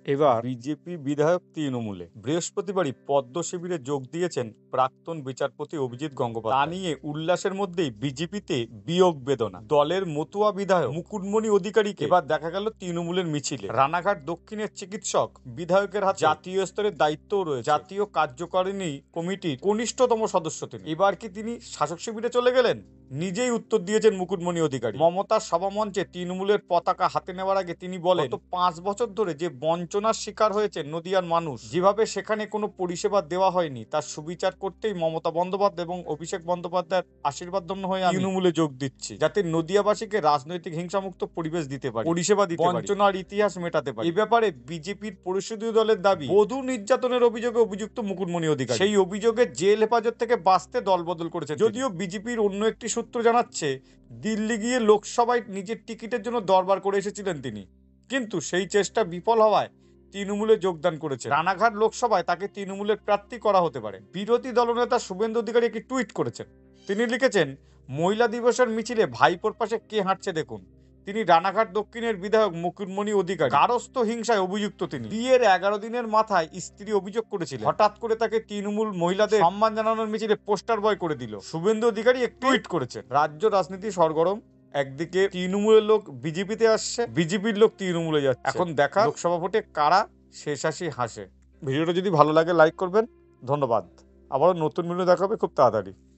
এবার বিজেপি বিধায়ক তৃণমূলে বৃহস্পতিবারই পদ্ম শিবিরে যোগ দিয়েছেন প্রাক্তন বিচারপতি অভিজিৎ গঙ্গোপাধ্যায়। তা নিয়ে উল্লাসের মধ্যেই বিজেপিতে বিয়োগ বেদনা। দলের মতুয়া বিধায়ক মুকুটমণি অধিকারীকে এবার দেখা গেল তৃণমূলের মিছিলে। রানাঘাট দক্ষিণের চিকিৎসক বিধায়কের হাতে জাতীয় স্তরের দায়িত্বও রয়েছে। জাতীয় কার্যকারিণী কমিটির কনিষ্ঠতম সদস্য তিনি। এবার কি তিনি শাসক শিবিরে চলে গেলেন? নিজেই উত্তর দিয়েছেন মুকুটমণি অধিকারী। মমতার সভামঞ্চে তৃণমূলের পতাকা হাতে নেওয়ার আগে তিনি বলেন, গত 5 বছর ধরে যে বঞ্চনার শিকার হয়েছে নদিয়ার মানুষ, যেভাবে সেখানে কোনো পরিষেবা দেওয়া হয়নি তার সুবিচার করতেই মমতা বন্দ্যোপাধ্যায় এবং অভিষেক বন্দ্যোপাধ্যায়ের আশীর্বাদ ধন্য হয়ে আমি তৃণমূলে যোগ দিচ্ছি, যাতে নদিয়াবাসীকে রাজনৈতিক হিংসামুক্ত পরিবেশ দিতে পারি, পরিষেবা দিতে পারি, বঞ্চনার ইতিহাস মেটাতে পারি। এই ব্যাপারে বিজেপির পরিষদীয় দলের দাবি, বধূ নির্যাতনের অভিযোগে অভিযুক্ত মুকুটমণি অধিকারী সেই অভিযোগে জেল হেফাজত থেকে বাঁচতে দল বদল করেছে। যদিও বিজেপির অন্য একটি সূত্র জানাচ্ছে দিল্লি গিয়ে লোকসভায় নিজের টিকিটের জন্য দরবার করে এসেছিলেন তিনি, কিন্তু সেই চেষ্টা বিফল হওয়ায় তৃণমূলে যোগদান করেছে। রানাঘাট লোকসভায় তাকে তৃণমূলের প্রার্থী করা হতে পারে। বিরোধী দলনেতা শুভেন্দু অধিকারী একটি টুইট করেছেন। তিনি লিখেছেন, মহিলা দিবসের মিছিলে ভাইপোর পাশে কে হাঁটছে দেখুন। তিনি রানাঘাট দক্ষিণের বিধায়ক মুকুটমণি অধিকারী। গারস্থ হিংসায় অভিযুক্ত তিনি। বিয়ের 11 দিনের মাথায় স্ত্রী অভিযোগ করেছিলেন, হঠাৎ করে তাকে তৃণমূল মহিলাদের সম্মান জানানোর মিছিলে পোস্টার বয় করে দিল। শুভেন্দু অধিকারী এক টুইট করেছেন। রাজ্য রাজনীতি সরগরম। একদিকে তৃণমূলের লোক বিজেপিতে আসছে, বিজেপির লোক তৃণমূলে যাচ্ছে। এখন দেখা লোকসভা ভোটে কারা শেষ হাসে। ভিডিওটা যদি ভালো লাগে লাইক করবেন। ধন্যবাদ। আবারও নতুন ভিডিও দেখাবে খুব তাড়াতাড়ি।